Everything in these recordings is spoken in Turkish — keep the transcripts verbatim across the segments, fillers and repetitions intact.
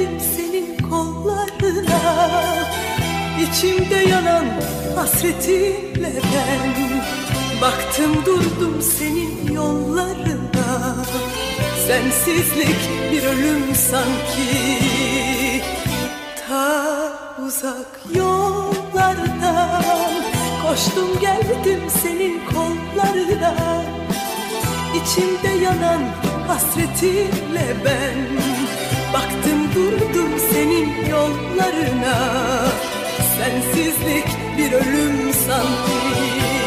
geldim senin kollarına. İçimde yanan hasretinle ben baktım durdum senin yollarına. Sensizlik bir ölüm sanki, ta uzak yollardan koştum geldim senin kollarına. İçimde yanan hasretinle ben baktım durdum senin yollarına. Sensizlik bir ölüm sanki,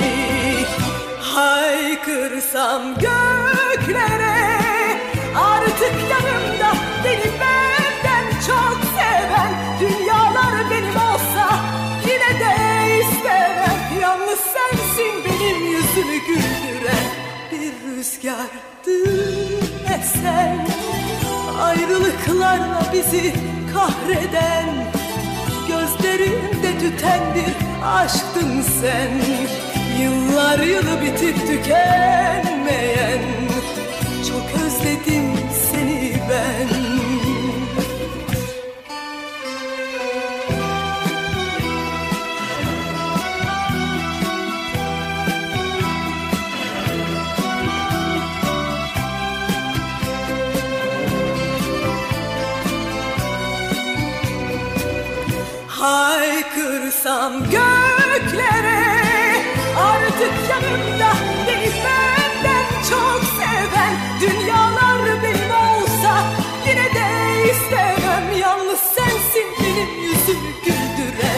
haykırsam göklere artık yanımda beni benden çok seven. Dünyalar benim olsa yine de istemem. Yalnız sensin benim yüzümü güldüren, bir rüzgardı esen, ayrılıklarla bizi kahreden, gözlerimde tüten bir aşktın sen. Yıllar yılı bitip tükenmeyen, çok özledim seni ben. Haykırsam göklere artık yanımda beni benden çok seven. Dünyalar benim olsa yine de istemem. Yalnız sensin benim yüzümü güldüren.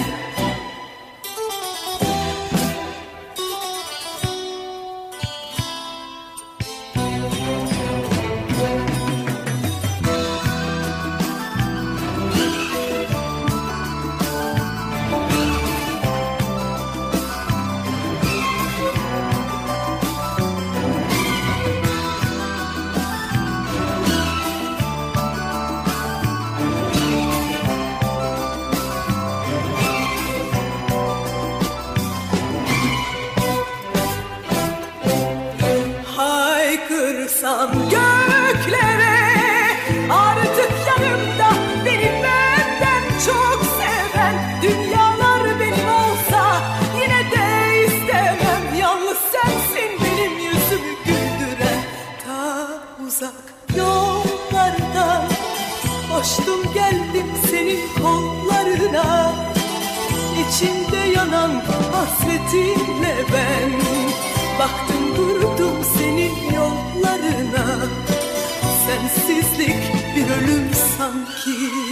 Haykırsam göklere artık yanımda beni benden çok seven. Dünyalar benim olsa yine de istemem. Yalnız sensin benim yüzümü güldüren. Ta uzak yollardan koştum geldim senin kollarına. İçimde yanan hasretinle ben baktım durdum senin yollarına. Sensizlik bir ölüm sanki,